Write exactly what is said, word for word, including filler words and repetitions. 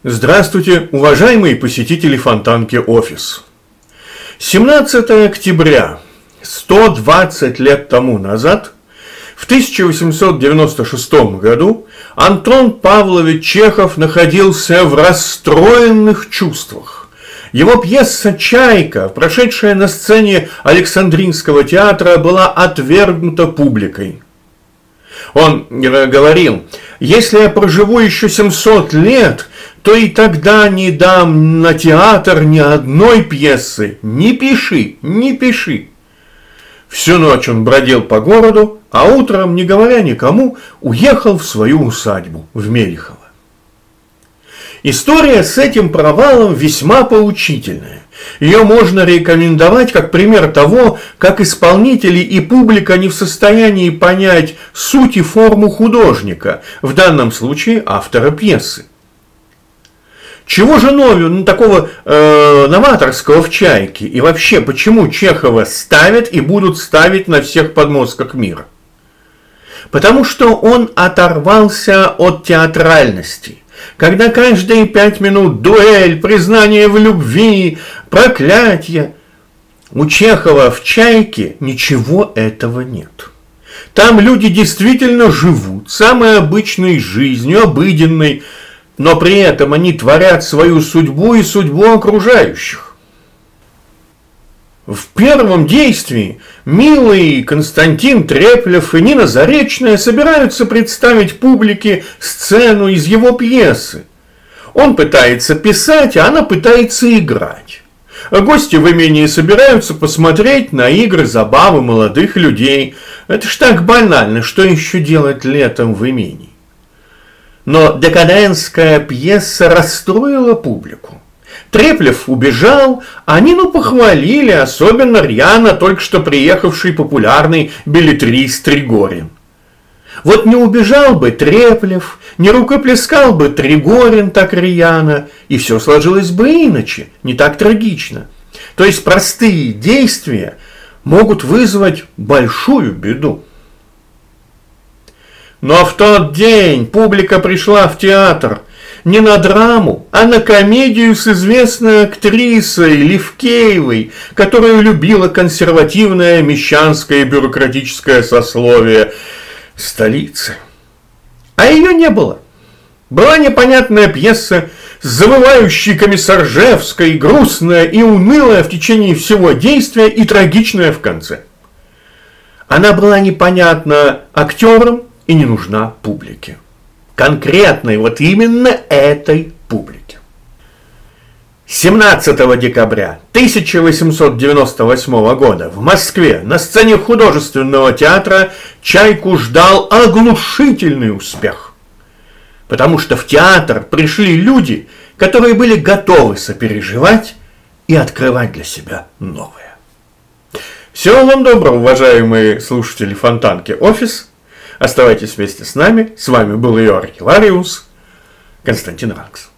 Здравствуйте, уважаемые посетители Фонтанки Офис. семнадцатое октября, сто двадцать лет тому назад, в тысяча восемьсот девяносто шестом году, Антон Павлович Чехов находился в расстроенных чувствах. Его пьеса «Чайка», прошедшая на сцене Александринского театра, была отвергнута публикой. Он говорил: «Если я проживу еще семьсот лет, то и тогда не дам на театр ни одной пьесы. Не пиши, не пиши». Всю ночь он бродил по городу, а утром, не говоря никому, уехал в свою усадьбу в Мелихово. История с этим провалом весьма поучительная. Ее можно рекомендовать как пример того, как исполнители и публика не в состоянии понять суть и форму художника, в данном случае автора пьесы. Чего же нового, ну, такого э, новаторского в «Чайке»? И вообще, почему Чехова ставят и будут ставить на всех подмостках мира? Потому что он оторвался от театральности. Когда каждые пять минут дуэль, признание в любви, проклятие. У Чехова в «Чайке» ничего этого нет. Там люди действительно живут самой обычной жизнью, обыденной, но при этом они творят свою судьбу и судьбу окружающих. В первом действии милый Константин Треплев и Нина Заречная собираются представить публике сцену из его пьесы. Он пытается писать, а она пытается играть. А гости в имении собираются посмотреть на игры, забавы молодых людей. Это ж так банально, что еще делать летом в имении? Но декадентская пьеса расстроила публику. Треплев убежал, а Нину похвалили, особенно рьяно только что приехавший популярный беллетрист Тригорин. Вот не убежал бы Треплев, не рукоплескал бы Тригорин так рьяно, и все сложилось бы иначе, не так трагично. То есть простые действия могут вызвать большую беду. Но в тот день публика пришла в театр не на драму, а на комедию с известной актрисой Левкеевой, которую любила консервативное мещанское и бюрократическое сословие столицы. А ее не было. Была непонятная пьеса с завывающей комиссаржевской, грустная и унылая в течение всего действия и трагичная в конце. Она была непонятна актерам и не нужна публике. Конкретной, вот именно этой публике. семнадцатого декабря тысяча восемьсот девяносто восьмого года в Москве на сцене художественного театра «Чайку» ждал оглушительный успех. Потому что в театр пришли люди, которые были готовы сопереживать и открывать для себя новое. Всего вам доброго, уважаемые слушатели Фонтанки Офис. Оставайтесь вместе с нами. С вами был ее архивариус Константин Ракс.